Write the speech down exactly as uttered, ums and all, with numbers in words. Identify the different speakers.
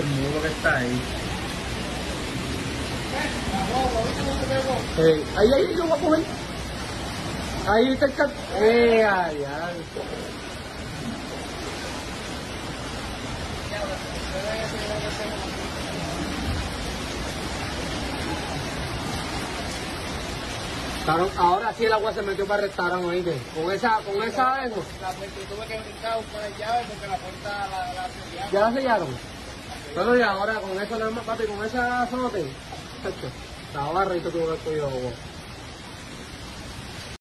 Speaker 1: mudo que está ahí.
Speaker 2: Eh, ahí, ahí lo voy a coger. Ahí está el cat. Eh, ay, ay. Claro, ahora sí el agua se metió para el restaurante, ¿oíste? Con esa, con esa eso.
Speaker 1: La puerta, yo tuve que brincar con la llave porque la puerta la, la sellaron.
Speaker 2: ¿Ya la sellaron? Bueno, y ahora con eso nada más, papi, con esa azote. Chacho, la barra y tú tuvo que coger agua.